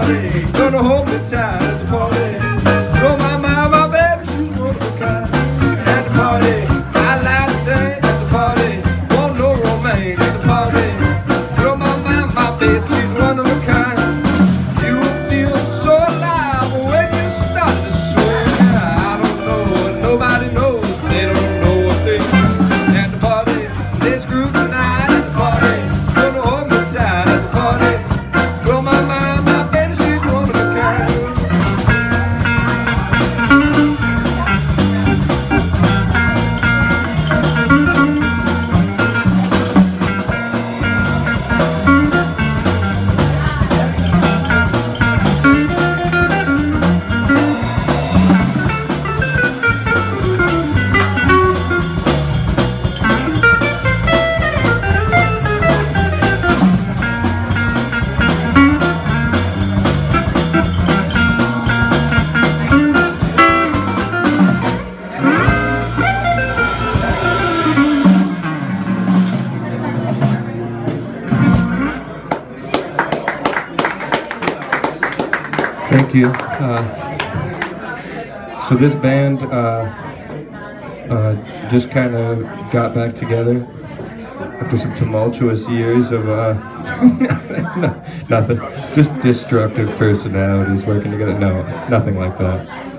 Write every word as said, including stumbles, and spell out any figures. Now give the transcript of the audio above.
party. Gonna hold me tight at the party. Oh my, my, my baby, she's one of a kind. At the party, I like to dance at the party. Want no romance at the party. Oh my, my, my baby, she's one of a kind. You feel so alive when you start to swing. I don't know, and nobody knows. They don't know a thing. At the party, let's groove tonight at the party. Gonna hold me tight at the party. Oh my, my, my baby, she's one of a kind. Thank you. Uh, so this band uh, uh, just kind of got back together after some tumultuous years of uh, no, nothing, just destructive personalities working together. No, nothing like that.